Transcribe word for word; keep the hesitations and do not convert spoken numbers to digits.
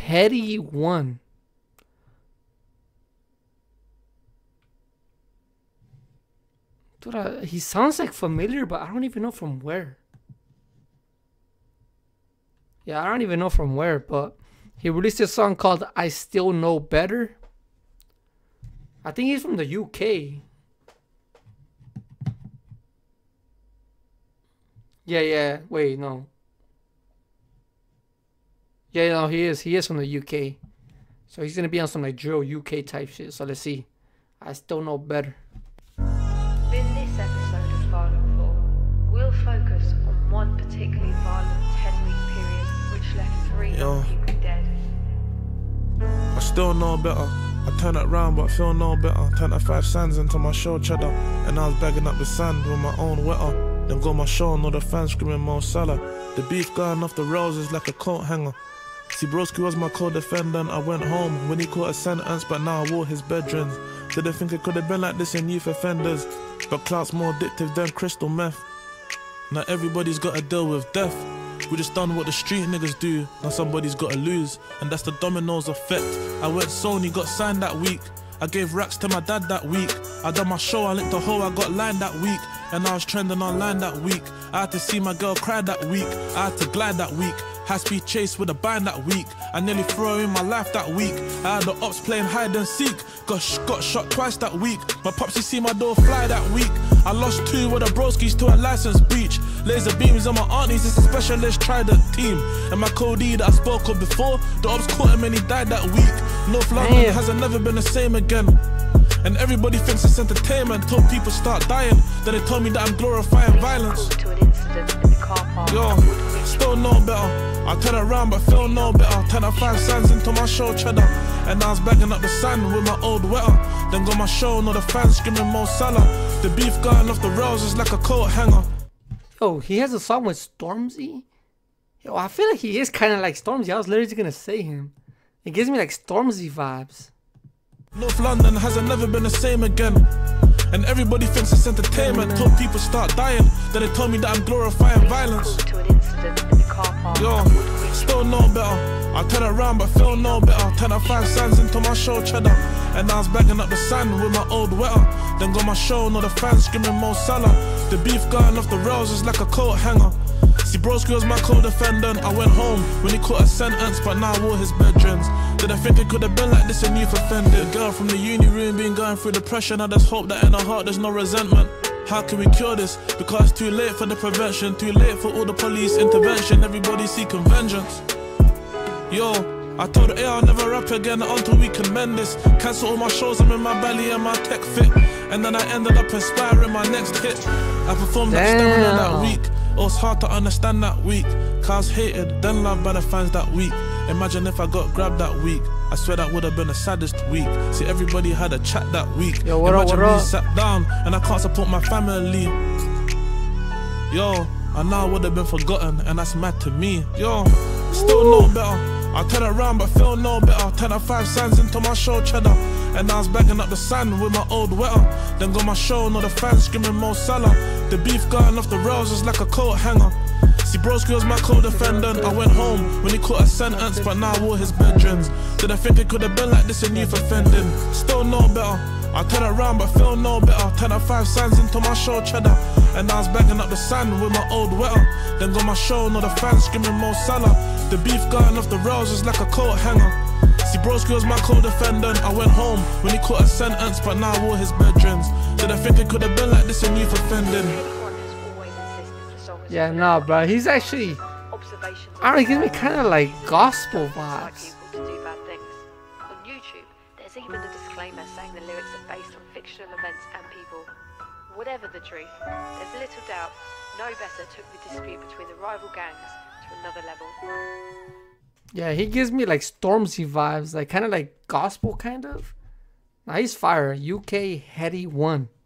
Heady One. Dude, uh, he sounds like familiar, but I don't even know from where. Yeah, I don't even know from where, but he released a song called I Still Know Better. I think he's from the U K. Yeah, yeah. Wait, no. Yeah, no, he is. He is from the U K. So he's going to be on some like drill U K type shit. So let's see. I Still Know Better. In this episode of Violent Four, we'll focus on one particularly violent ten-week period which left three young people dead. I still know better. I turn it round but feel no better. Turn that five sands into my show cheddar. And I was bagging up the sand with my own wetter. Then got my show and all the fans screaming Mo Salah. The beef going off the rails is like a coat hanger. See, Broski was my co-defendant. I went home when he caught a sentence, but now I wore his bedrooms. Did they think it could have been like this in youth offenders? But clout's more addictive than crystal meth. Now everybody's got to deal with death. We just done what the street niggas do. Now somebody's got to lose, and that's the dominoes effect. I went Sony, got signed that week. I gave racks to my dad that week. I done my show, I licked a hoe, I got lined that week. And I was trending online that week. I had to see my girl cry that week. I had to glide that week. High speed chase with a bind that week. I nearly threw her in my life that week. I had the ops playing hide and seek. Got, sh got shot twice that week. My popsy see my door fly that week. I lost two with the broskies to a license breach. Laser beams on my aunties, it's a specialist trident team. And my Cody that I spoke of before, the ops caught him and he died that week. North London Damn. hasn't never been the same again. And everybody thinks it's entertainment till people start dying. Then they told me that I'm glorifying violence. To an incident in the car park. Yo, still know better. I turn around but feel no better. Turn that five sands into my show cheddar. And I was bagging up the sand with my old wetter. Then got my show and all the fans screaming Mo Salah. The beef going off the rails is like a coat hanger. Yo, he has a song with Stormzy. Yo, I feel like he is kind of like Stormzy. I was literally gonna say him. It gives me like Stormzy vibes. North London hasn't never been the same again. And everybody thinks it's entertainment till people start dying. Then they told me that I'm glorifying violence. To an incident in the car park. Yo, still know better. I turn around but feel no better. Turn that five sands into my show cheddar. And I was bagging up the sand with my old wetter. Then got my show and all the fans screaming Mo Salah. The beef going off the rails is like a coat hanger. See, Broski was my co-defendant. I went home when he caught a sentence, but now I wore his bedrooms. Did I think it could have been like this in youth offended? Girl from the uni room been going through depression. I just hope that in her heart there's no resentment. How can we cure this? Because it's too late for the prevention, too late for all the police intervention. Everybody seeking vengeance. Yo, I told her, hey, I'll never rap again until we can mend this. Cancel all my shows, I'm in my belly and my tech fit. And then I ended up inspiring my next hit. I performed that stamina that week. It was hard to understand that week. Cause hated, then loved by the fans that week. Imagine if I got grabbed that week. I swear that would have been the saddest week. See, everybody had a chat that week. Yo, what Imagine up, what me up? sat down and I can't support my family. Yo, I know I would have been forgotten, and that's mad to me. Yo, still know better. I turn around but feel no better. Turn that five sands into my show cheddar. And I was bagging up the sand with my old wetter. Then got my show and all the fans screaming Mo Salah. The beef going off the rails is like a coat hanger. See, Broski was my co-defendant. I went home when he caught a sentence, but now I wore his bedrooms. Did I think it could have been like this in youth offending? Still know better. I turn around but feel no better. Turn that five sands into my show cheddar. And I was bagging up the sand with my old wetter. Then got my show and all the fans screaming Mo Salah. The beef going off the rails is like a coat hanger. See, Broski was my co-defendant. I went home when he caught a sentence, but now I wore his bedrooms. Did I think it could have been like this in youth offending? Anyone has always insisted the song is Yeah, for nah, bro. He's actually, observations. I don't know, he gives me kind of like gospel Incite vibes. people to do bad things. On YouTube, there's even a disclaimer saying the lyrics are based on fictional events and people. Whatever the truth, there's little doubt No Better took the dispute between the rival gangs to another level. Yeah, he gives me like Stormzy vibes, like kind of like gospel kind of. Nah, he's fire. U K Heady One.